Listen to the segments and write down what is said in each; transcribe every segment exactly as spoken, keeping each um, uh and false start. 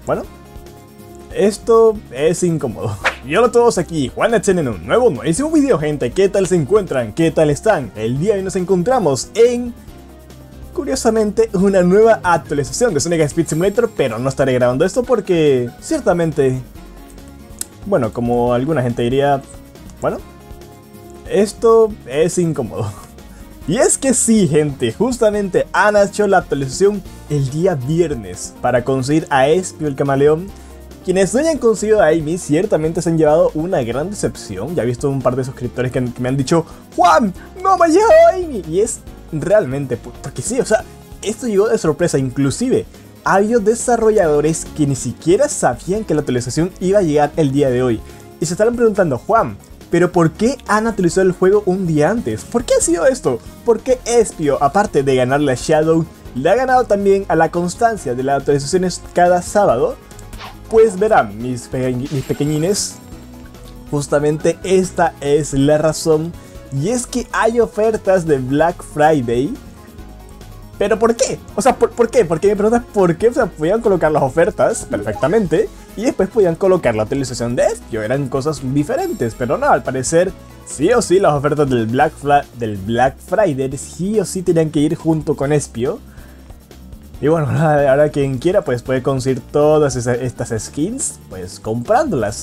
bueno, esto es incómodo. Y hola a todos, aquí Juanetsen en un nuevo, nuevísimo video, gente. ¿Qué tal se encuentran? ¿Qué tal están? El día de hoy nos encontramos en, curiosamente, una nueva actualización de Sonic Speed Simulator, pero no estaré grabando esto porque, ciertamente, bueno, como alguna gente diría, bueno, esto es incómodo. Y es que sí, gente, justamente han hecho la actualización el día viernes para conseguir a Espio el camaleón. Quienes no hayan conseguido a Amy ciertamente se han llevado una gran decepción. Ya he visto un par de suscriptores que, que me han dicho: Juan, no me ha llegado Amy. Y es realmente, porque sí, o sea, esto llegó de sorpresa. Inclusive, ha habido desarrolladores que ni siquiera sabían que la actualización iba a llegar el día de hoy. Y se estarán preguntando: Juan, ¿pero por qué han actualizado el juego un día antes? ¿Por qué ha sido esto? ¿Por qué Espio, aparte de ganarle a Shadow, le ha ganado también a la constancia de las actualizaciones cada sábado? Pues verán, mis, pe mis pequeñines, justamente esta es la razón. Y es que hay ofertas de Black Friday. ¿Pero por qué? O sea, ¿por, ¿por qué? Porque me preguntas por qué. O sea, podían colocar las ofertas perfectamente y después podían colocar la actualización de Espio. Eran cosas diferentes, pero no, al parecer sí o sí las ofertas del Black, Fla del Black Friday sí o sí tenían que ir junto con Espio. Y bueno, ahora quien quiera pues puede conseguir todas esas, estas skins pues comprándolas.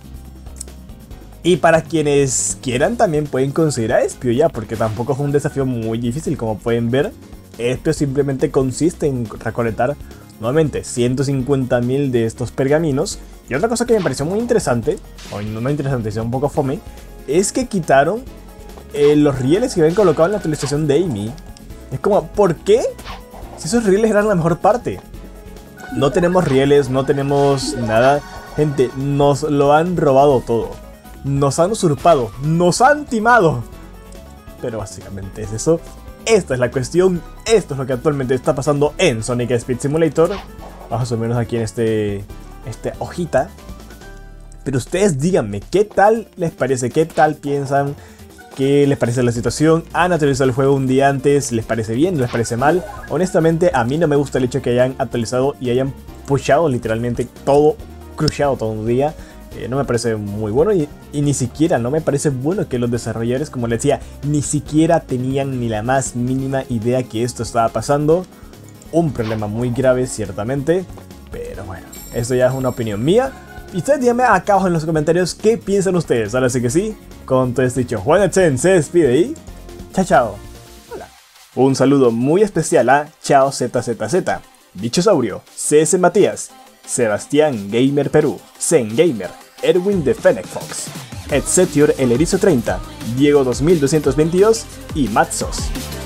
Y para quienes quieran también pueden conseguir a Espio ya, porque tampoco es un desafío muy difícil. Como pueden ver, Espio simplemente consiste en recolectar nuevamente ciento cincuenta mil de estos pergaminos. Y otra cosa que me pareció muy interesante, o no muy interesante, sino un poco fome, es que quitaron eh, los rieles que habían colocado en la actualización de Amy. Es como, ¿por qué? Si esos rieles eran la mejor parte. No tenemos rieles, no tenemos nada. Gente, nos lo han robado todo. Nos han usurpado, nos han timado. Pero básicamente es eso. Esta es la cuestión. Esto es lo que actualmente está pasando en Sonic Speed Simulator. Más o menos aquí en este, esta hojita. Pero ustedes díganme, ¿qué tal les parece? ¿Qué tal piensan? ¿Qué les parece la situación? ¿Han actualizado el juego un día antes? ¿Les parece bien? ¿Les parece mal? Honestamente, a mí no me gusta el hecho de que hayan actualizado y hayan pushado literalmente todo, crushado todo un día. Eh, no me parece muy bueno y, y ni siquiera, no me parece bueno que los desarrolladores, como les decía, ni siquiera tenían ni la más mínima idea que esto estaba pasando. Un problema muy grave, ciertamente. Pero bueno, eso ya es una opinión mía. Y ustedes díganme acá abajo en los comentarios qué piensan ustedes. Ahora sí que sí, con todo esto dicho, Juanetsen se despide y chao chao. Hola. Un saludo muy especial a Chao Z Z Z, Bichosaurio, C S Matías, Sebastián Gamer Perú, Zen Gamer, Erwin de Fennec Fox, Edzetior El Erizo treinta, Diego dos mil doscientos veintidós y Matsos.